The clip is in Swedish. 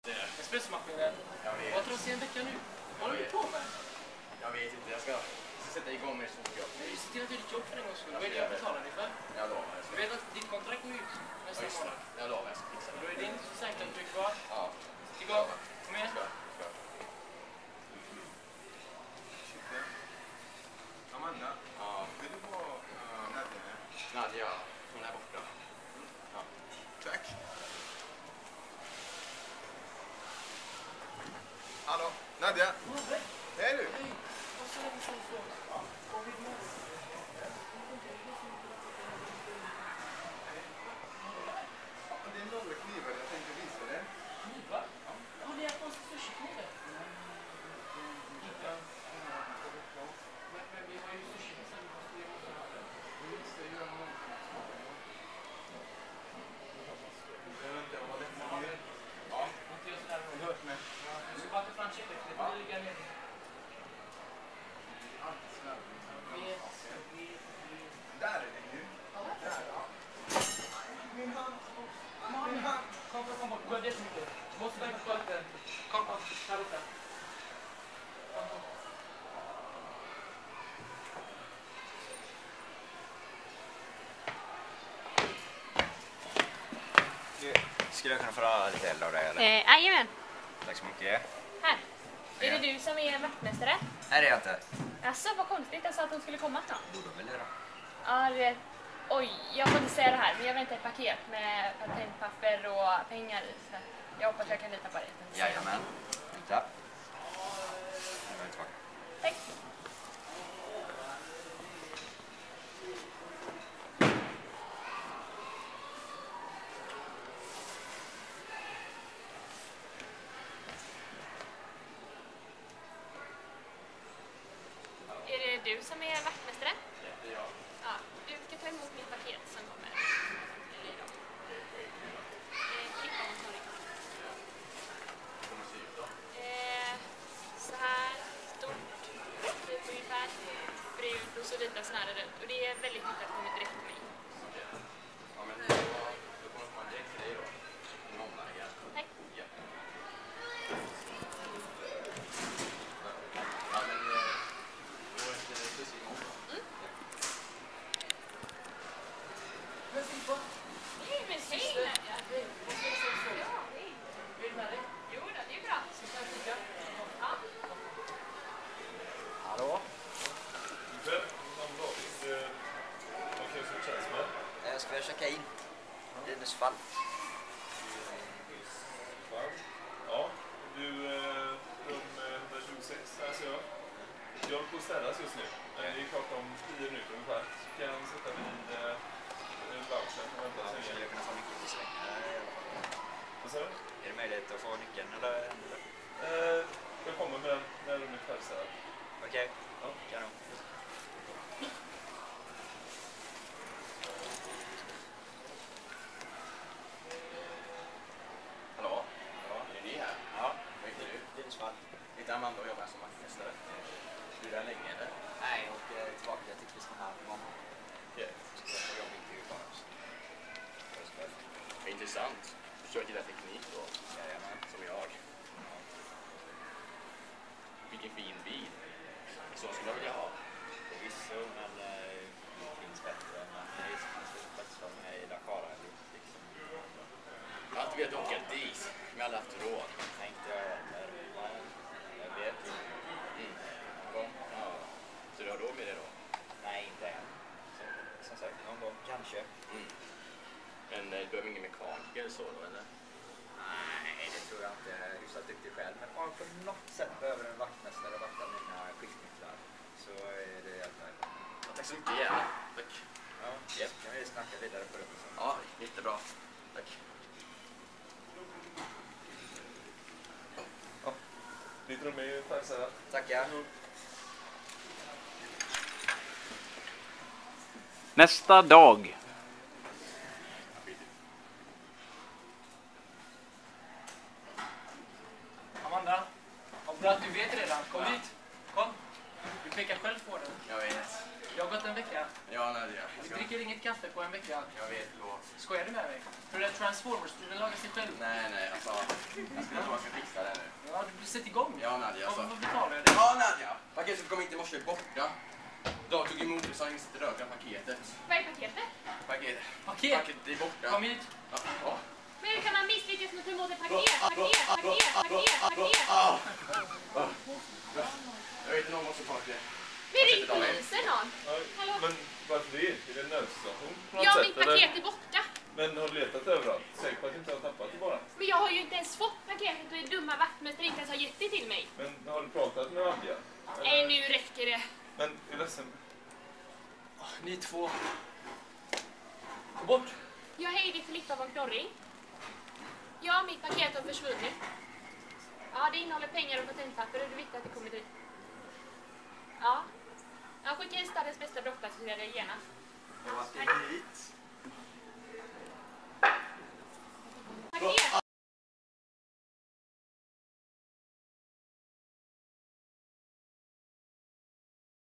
Espressomaskinen. Vad tror du se en vecka nu? Vad håller du på med? Jag vet inte, jag ska sätta igång med sånt jobb. Du ser till att du är ditt jobb för en gångs skull. Vad är det jag betalar dig för? Jag lovar. Du vet att ditt kontrakt går ut nästa månad. Jag lovar, jag ska fixa det. Då är det inte så säkert att du är kvar. Ja. Igång. Kom igen. Amanda, vill du ha Nadja? Nadja, hon är borta. Ja. Tack. Hallå, Nadja. Hej du. Hej. Vad så länge sedan så? Kom vid mig. Det är några knivar jag tänkte visa dig. Knivar? Ja, det är konstigt sushi-knivar. Men vi har ju sushi sen. Du ska bara ta fram checken. Det får ligga ner. Där är det ju. Där, ja. Min hand. Kom bort. Du behöver jättemycket. Du måste bänka på den. Kom. Här uppe. Skulle jag kunna få ha lite eld av dig eller? Jajamän. Tack så mycket. Här. Är det du som är vaktmästare? Nej, det är jag inte. Alltså, vad konstigt. Jag sa att de skulle komma snart. Borde väl det då? Ja, du vet. Oj, jag får inte säga det här, men jag väntar ett paket med patentpapper och pengar i. Så jag hoppas jag kan lita på det. Jajamän. Vänta. Nu är jag tillbaka. Tack. Är det du som är vaktmästare? Det är jag. Ja, du ska ta emot mitt paket som kommer. Eller idag. Klippa mot Norge. Kommer se ut då? Så här stort, typ ungefär, brunt och så lite snöre runt. Och det är väldigt viktigt att det kommer direkt till mig. Ja, men då kommer det komma direkt till dig då. En omvägen. Tack. Ja. Ja, men då är det precis imorgon då. Hej, men hej! Ja, hej. Vill du med dig? Jo då, det är bra. Ska jag fika? Ja. Hallå? Jag ska checka in. Linus fall. Ja, du, rum 126, här ser jag. Jag håller på att städas just nu. Men det är klart om 10 minuter ungefär. Så kan jag sätta vid vouchern och vänta så Skulle jag kunna få nyckeln till sväng? Vad sa du? Är det möjligt att få nyckeln eller? Jag kommer med den när rummet är färdigställt. Okej. Ja. Kanon. Hallå? Ja, är ni här? Ja. Vad heter du? Linus fall. Heter Amanda och jag är som vaktmästare. Du är där länge eller? Nej, jag åker tillbaka till Kristinehamn imorgon. Okej. Så jag får jobbintervju kvar. Vad intressant. Du kör gillar teknik då, Jajamän. som jag. Vilken fin bil. Så skulle jag vilja ha. Förvisso, men det finns bättre. Men det finns bättre som i Dakar. Liksom. Jag har alltid velat åka dis, men jag har aldrig haft råd. Nej, inte jag heller. Men jag vet. Någon gång. Ja. Så du har råd med det då? Nej, inte än. Som sagt, någon gång kanske. Men du behöver ingen mekaniker eller så då, eller? Nej, det tror jag inte. Jag är hyfsat duktig själv. Men om jag på något sätt behöver en vaktmästare och vakta mina skiftnycklar så är det helt nöjd. Ja, tack så mycket igen. Tack. Ja, yes. Kan vi snacka vidare på rummet sen. Ja, jättebra. Tack. Ditt rum är ju färdigställt. Tackar. Nästa dag. Amanda, vad bra att du vet redan. Kom hit. Kom. Du pekar själv på den. Jag vet. Jag sovit en vecka. Ja, Nadia. Vi dricker inget kaffe på en vecka. Jag vet, förlåt. Skojar du med mig? Tror du att Transformers-bilen lagar sig själv? Nej, alltså. Jag skulle tro att jag ska fixa det nu. Ja, du sätter igång. Ja, Nadia, alltså. Vad betalar jag dig? Ja, Nadia. Paketet som kom hit i morse är borta. Dag tog emot det så har jag inte rört paketet. Vad är paketet? Paketet är borta. Kom hit. Ja. Men hur kan man misslyckas med att ta emot ett paket? Jag vet inte, någon måste ta det. Vi ringer polisen någon. Hallå? Men varför det? Är det en nödsituation på något Ja, sätt, mitt paket är borta. Men har du letat överallt? Säker på att du inte har tappat det bara? Men jag har ju inte ens fått paketet och är dumma vaktmästare inte ens har gett det till mig. Men har du pratat med Nadja? Nej, nu räcker det. Men jag är ledsen. Ni två. Gå bort. Jag heter Filippa von Knorring. Ja, mitt paket har försvunnit. Ja, det innehåller pengar och patentpapper och det är viktigt att det kommer dit. Ja. Jag skickar in stadens bästa brottsplatsutredare genast. Jag var hit.